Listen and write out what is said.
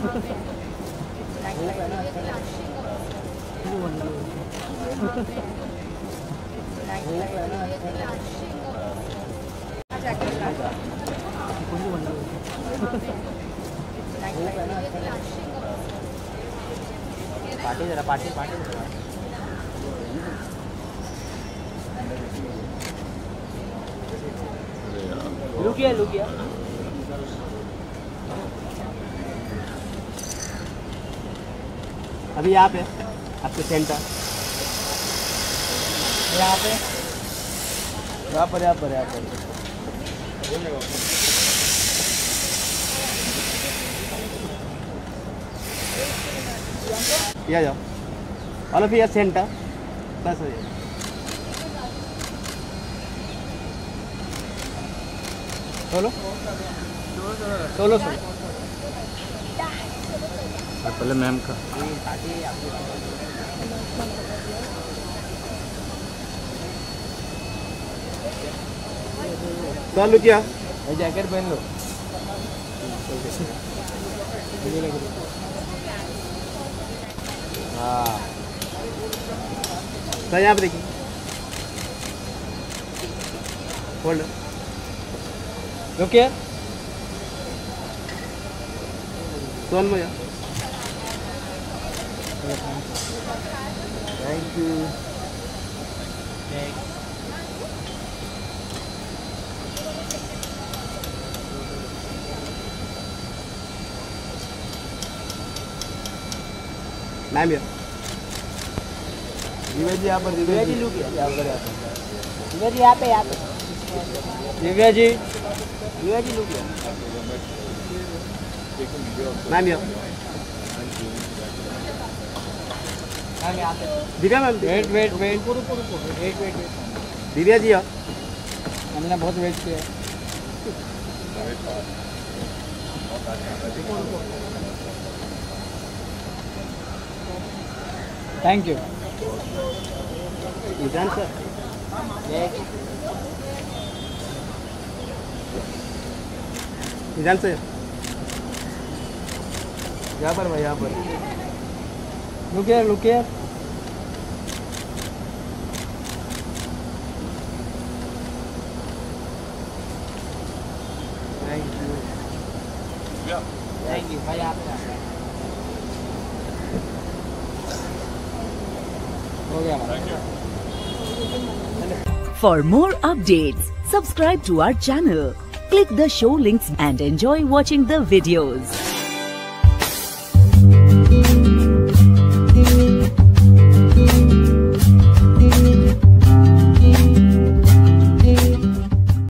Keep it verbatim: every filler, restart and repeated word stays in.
Party जरा party party लुकिया लुकिया अभी यहाँ पे आपके सेंटर यहाँ पे यहाँ पर यहाँ पर यहाँ पर ये जाओ ऑल ऑफ यू सेंटर बस हो जाए सोलो सोलो सोलो पहले मैम का चालू किया जैकेट पहन लो हाँ सर यहाँ पे देखिए होल्ड रुकिए सोन भैया थैंक यू मैम भैया दिव्या जी यहाँ पर दिव्या जी लुक यहाँ पर दिव्या जी यहाँ पे यहाँ पे दिव्या जी दिव्या जी लुक मैम भैया Divya ma'am wait wait wait पूरा पूरा wait wait wait Divya ji हमने बहुत वेट किया thank you Nidan sir Nidan sir यहाँ पर भाई यहाँ पर look here look here thank you thank you भाई आप हो गया For more updates, subscribe to our channel, click the show links and enjoy watching the videos.